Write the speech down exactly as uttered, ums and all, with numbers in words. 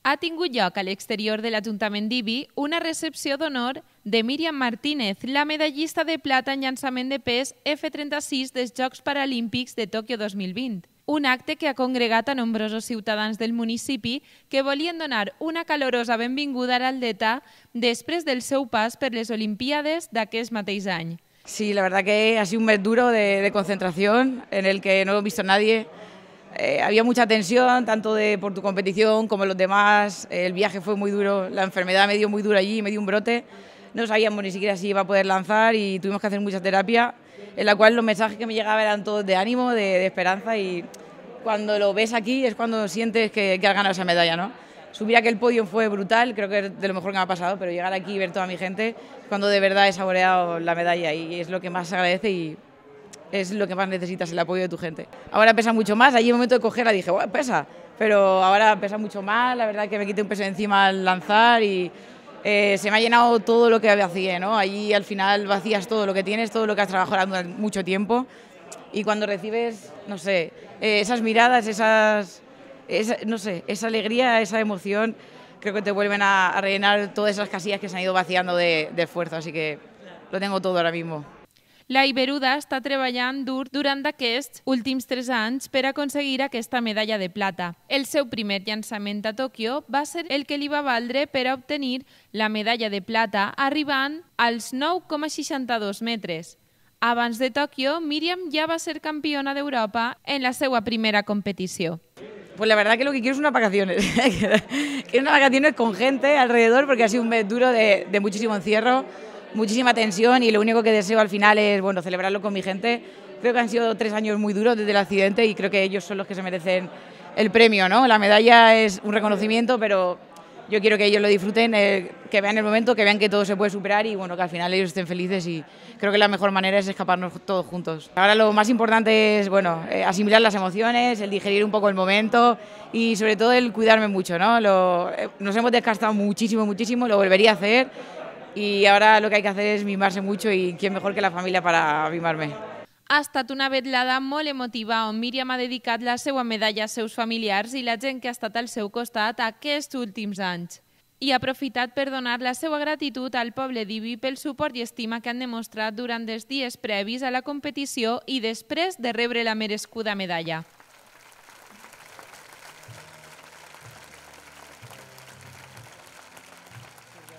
Ha tingut lloc a l'exterior de l'Ajuntament d'Ibi una recepció d'honor de Míriam Martínez, la medallista de plata en llançament de pes F trenta-sis dels Jocs Paralímpics de Tòquio dos mil vint. Un acte que ha congregat a nombrosos ciutadans del municipi que volien donar una calorosa benvinguda a l'atleta després del seu pas per les Olimpíades d'aquest mateix any. Sí, la verdad que ha sido un mes duro de, de concentración en el que no he visto a nadie. Eh, había mucha tensión, tanto de, por tu competición como los demás. El viaje fue muy duro, la enfermedad me dio muy duro allí, me dio un brote. No sabíamos ni siquiera si iba a poder lanzar y tuvimos que hacer mucha terapia, en la cual los mensajes que me llegaban eran todos de ánimo, de, de esperanza, y cuando lo ves aquí es cuando sientes que, que has ganado esa medalla, ¿no? Subir a aquel podio fue brutal, creo que es de lo mejor que me ha pasado, pero llegar aquí y ver toda mi gente, cuando de verdad he saboreado la medalla, y es lo que más se agradece y es lo que más necesitas, el apoyo de tu gente. Ahora pesa mucho más, allí en el momento de cogerla dije, bueno, pesa, pero ahora pesa mucho más, la verdad que me quité un peso de encima al lanzar y eh, se me ha llenado todo lo que vacíe, ¿no? Allí al final vacías todo lo que tienes, todo lo que has trabajado durante mucho tiempo, y cuando recibes, no sé, eh, esas miradas, esas, esa, no sé, esa alegría, esa emoción, creo que te vuelven a, a rellenar todas esas casillas que se han ido vaciando de, de esfuerzo, así que lo tengo todo ahora mismo. La Iberuda està treballant dur durant aquests últims tres anys per aconseguir aquesta medalla de plata. El seu primer llançament a Tòquio va ser el que li va valdre per a obtenir la medalla de plata, arribant als nou coma seixanta-dos metres. Abans de Tòquio, Míriam ja va ser campiona d'Europa en la seva primera competició. Pues la verdad que lo que quiero es unas vacaciones, quiero unas vacaciones con gente alrededor, porque ha sido un mes duro de, de muchísimo encierro, muchísima tensión, y lo único que deseo al final es, bueno, celebrarlo con mi gente. Creo que han sido tres años muy duros desde el accidente y creo que ellos son los que se merecen el premio, ¿no? La medalla es un reconocimiento, pero yo quiero que ellos lo disfruten, eh, que vean el momento, que vean que todo se puede superar y bueno, que al final ellos estén felices, y creo que la mejor manera es escaparnos todos juntos. Ahora lo más importante es, bueno, eh, asimilar las emociones, el digerir un poco el momento y sobre todo el cuidarme mucho, ¿no? Lo, eh, nos hemos desgastado muchísimo, muchísimo, lo volvería a hacer. Y ahora lo que hay que hacer es mimarse mucho, y quién mejor que la familia para mimarme. Ha estat una vetlada molt emotiva on Míriam ha dedicat la seva medalla als seus familiars i la gent que ha estat al seu costat aquests últims anys. I ha aprofitat per donar la seva gratitud al poble d'Ibi pel suport i estima que han demostrat durant els dies previs a la competició i després de rebre la merescuda medalla.